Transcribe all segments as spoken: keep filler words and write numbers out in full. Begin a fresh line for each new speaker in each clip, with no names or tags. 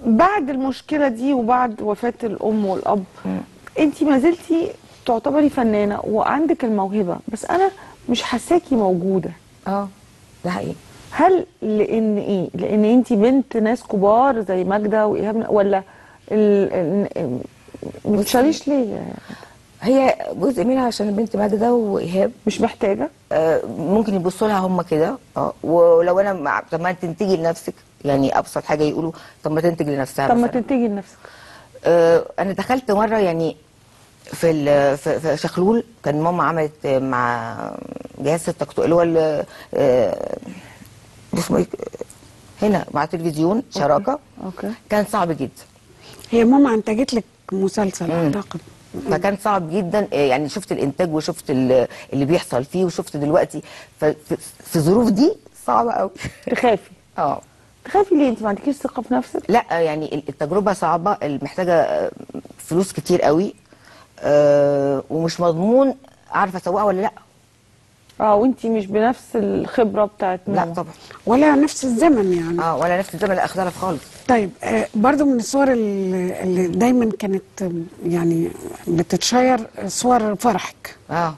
بعد المشكله دي وبعد وفاه الام والاب انت ما زلتي تعتبري فنانه وعندك الموهبه، بس انا مش حاساكي موجوده.
اه ده حقيقي.
هل لان ايه؟ لان انت بنت ناس كبار زي ماجده وايهاب، ولا ال... ما بتشتغليش ليه؟
هي جزء منها عشان بنت ماجده وايهاب
مش محتاجه.
آه ممكن يبصوا لها هم كده. اه ولو انا مع... طب ما تنتجي لنفسك، يعني ابسط حاجه يقولوا طب ما تنتج لنفسها.
طب ما تنتجي لنفسك.
آه انا دخلت مره يعني في ال... في, في شخلول، كان ماما عملت مع جهاز ستة اللي هو ال... آه اسمه ايه هنا مع التلفزيون شراكه.
اوكي, أوكي.
كان صعب جدا.
هي ماما انتجت لك مسلسل اعتقد.
فكان صعب جدا، يعني شفت الانتاج وشفت اللي بيحصل فيه وشفت دلوقتي، ففي الظروف دي صعبه قوي.
تخافي؟
اه.
تخافي ليه؟ انت ما عندكيش ثقه في نفسك؟
لا يعني التجربه صعبه، محتاجه فلوس كتير قوي، آه ومش مضمون عارفه اسوقها ولا لا.
اه وانت مش بنفس الخبره بتاعت ماما.
لا طبعا.
ولا نفس الزمن يعني.
اه ولا نفس الزمن، لا اختلف خالص.
طيب آه برضو من الصور اللي, اللي دايما كانت يعني بتتشير صور فرحك.
اه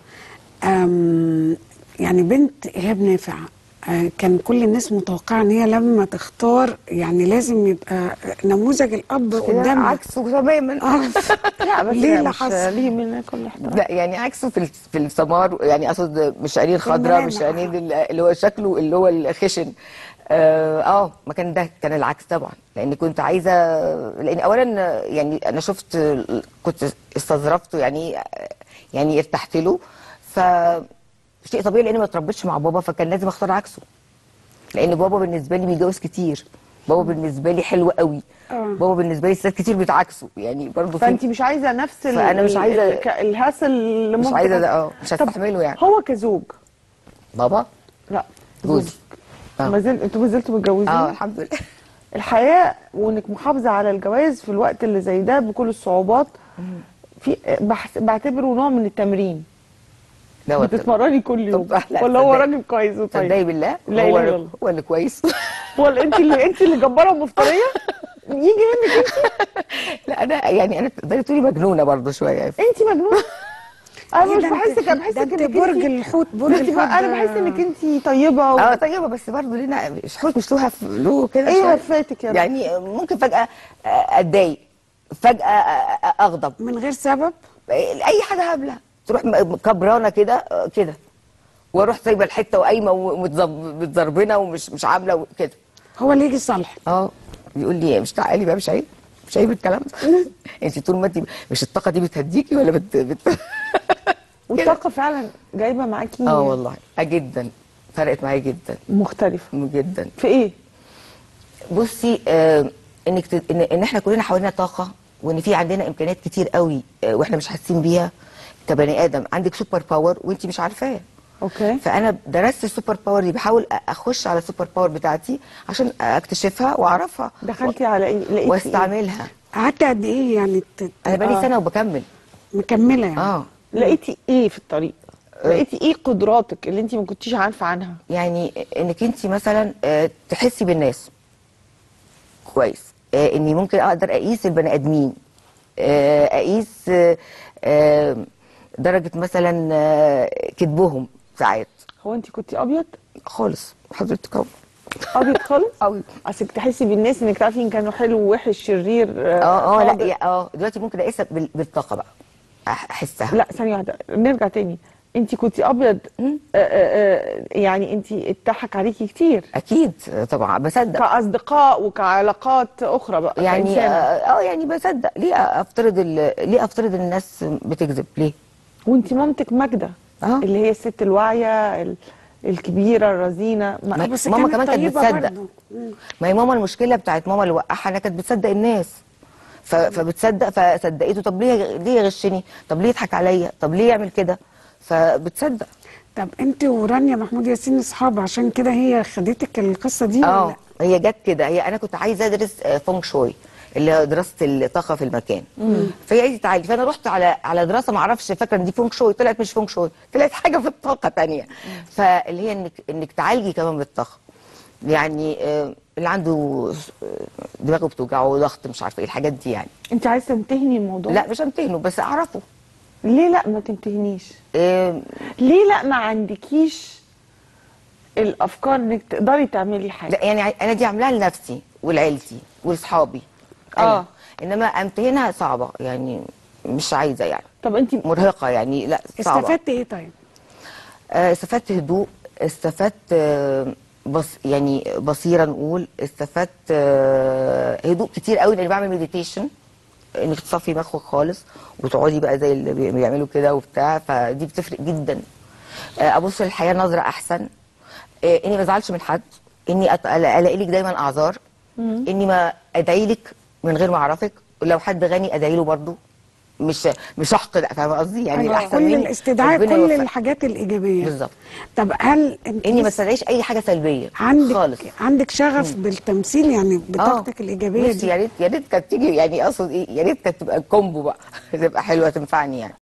يعني بنت ايهاب نافع، آه كان كل الناس متوقعه ان هي لما تختار يعني لازم يبقى نموذج الاب قدامها.
عكسه تماما.
لا بس
ليه
اللي
حصل؟
ليه من كل احترام.
لا يعني عكسه في في السمار، يعني اقصد مش عينين خضراء، مش عينين اللي هو شكله اللي هو الخشن. اه, آه ما كان ده كان العكس طبعا، لان كنت عايزه، لان اولا يعني انا شفت كنت استظرفته، يعني يعني ارتحت له، ف شيء طبيعي لاني ما اتربيتش مع بابا، فكان لازم اختار عكسه، لان بابا بالنسبه لي بيتجوز كتير، بابا بالنسبه لي حلو قوي، بابا بالنسبه لي ستات كتير بتعكسه، يعني برضه
فانت مش عايزه نفس
فانا مش عايزه
الهسل اللي
مش عايزه ده. اه مش هستحمله يعني.
هو كزوج
بابا؟
لا
جوزي.
اه ما زلت انتوا ما زلتوا متجوزين؟
اه الحمد لله.
الحياه وانك محافظه على الجواز في الوقت اللي زي ده بكل الصعوبات، في بعتبره نوع من التمرين. بتتمرني كل يوم ولا هو راجل كويس وطيب؟
تصدقي بالله
لا
هو
اله الا
هو اللي كويس.
ولا انت اللي انت اللي جباره ومفتريه؟ يجي منك انت؟
لا انا يعني انا تقدري تقولي مجنونه برضه شويه.
انت مجنونه؟ انا مش بحسك، انا بحسك
انك برج الحوت. برج الحوت
انا بحس انك انت طيبه و...
اه طيبه، بس برضه لينا حوت مش له له كده
ايه هفاتك يا
يعني ممكن فجاه اتضايق، فجاه اغضب
من غير سبب،
اي حاجه هبله تروح كبرانه كده كده، واروح سايبه الحته وقايمه ومتزربنه ومش مش عامله كده.
هو اللي يجي يصلح.
اه بيقول لي مش تعالي بقى، مش عيب مش عيب الكلام ده. انت طول ما انت مش الطاقه دي بتهديكي ولا بت, بت...
والطاقه فعلا جايبه معاكي؟
اه والله اه جدا، فرقت معايا جدا.
مختلفه
جدا
في ايه؟
بصي آه انك ت... ان, ان احنا كلنا حوالينا طاقه، وان في عندنا امكانيات كتير قوي آه واحنا مش حاسين بيها كبني ادم. عندك سوبر باور وانت مش عارفاه.
اوكي.
فانا درست السوبر باور دي، بحاول اخش على السوبر باور بتاعتي عشان اكتشفها واعرفها.
دخلتي و... على ايه؟ لقيتي
واستعملها.
قعدت قد ايه يعني؟
ت... انا بقالي آه. سنه وبكمل.
مكمله يعني.
اه
لقيتي ايه في الطريق؟ لقيتي ايه قدراتك اللي انت ما كنتيش عارفه عنها؟
يعني انك انت مثلا تحسي بالناس كويس، اني ممكن اقدر اقيس البني ادمين، اقيس درجه مثلا كذبهم ساعات.
هو انت كنتي ابيض
خالص حضرتك؟ اهو
ابيض خالص
قوي.
اصلك تحسي بالناس انك تعرفي ان كانوا حلو ووحش شرير.
اه اه لا اه دلوقتي ممكن اقيسها بالطاقه بقى، احسها.
لا ثانيه واحده نرجع تاني. انت كنتي ابيض آآ آآ يعني انت اتضحك عليكي كتير؟
اكيد طبعا بصدق،
كاصدقاء وكعلاقات اخرى بقى
يعني اه يعني بصدق. ليه افترض ليه افترض ان الناس بتكذب ليه؟
وانت مامتك ماجده آه. اللي هي الست الواعيه الكبيره الرزينه،
ما بس ماما كمان كانت بتصدق. ما هي ماما المشكله بتاعت ماما اللي وقعها انها كانت بتصدق الناس، فبتصدق فصدقته. طب ليه ليه يغشني؟ طب ليه يضحك عليا؟ طب ليه يعمل كده؟ فبتصدق.
طب انت ورانيا محمود ياسين اصحاب، عشان كده هي خدتك القصه دي؟
اه هي جت كده. هي انا كنت عايزه ادرس فونج شوي اللي هي دراسه الطاقه في المكان. مم. فهي قالت لي تعالي، فانا رحت على على دراسه ما اعرفش، فاكره ان دي فونج شوي، طلعت مش فونج شوي، طلعت حاجه في الطاقه ثانيه. فاللي هي انك انك تعالجي كمان بالطاقه. يعني آه، اللي عنده آه، دماغه بتوجعه، ضغط، مش عارفه ايه الحاجات دي يعني.
انت عايزه تمتهني الموضوع؟
لا مش امتهنه، بس اعرفه.
ليه لا ما تمتهنيش؟
آه،
ليه لا ما عندكيش الافكار انك تقدري تعملي حاجه؟
لا يعني انا دي عاملاها لنفسي ولعيلتي ولاصحابي.
اه.
انما امتهنها صعبه يعني، مش عايزه يعني.
طب انت
مرهقه يعني، لا صعبه.
استفدت ايه طيب؟
آه، استفدت هدوء، استفدت آه، بص يعني بصيره نقول، استفدت آه، هدوء كتير قوي لاني بعمل مديتيشن، انك تصفي مخك خالص وتقعدي بقى زي اللي بي- بيعملوا كده وبتاع، فدي بتفرق جدا. آه، ابص للحياه نظره احسن، آه، اني ما ازعلش من حد، اني أت- الاقي لك دايما اعذار، اني ما ادعي لك من غير ما اعرفك، ولو حد غني ادعي له برضه، مش مش احقد، فاهمه قصدي يعني؟
أيوة.
الاحسن
كل
مني
الاستدعاء،
ربنا
كل
يوفقك.
الحاجات الايجابيه.
بالظبط.
طب هل انت
اني ما
لسه
استدعيش اي حاجه سلبيه
عندك
خالص.
عندك شغف
مم.
بالتمثيل يعني،
اه
بطاقتك الايجابيه
نفسي،
دي؟
يا ريت يا ريت كانت تيجي يعني، اقصد ايه، يا ريت كانت تبقى كومبو بقى تبقى حلوه تنفعني يعني.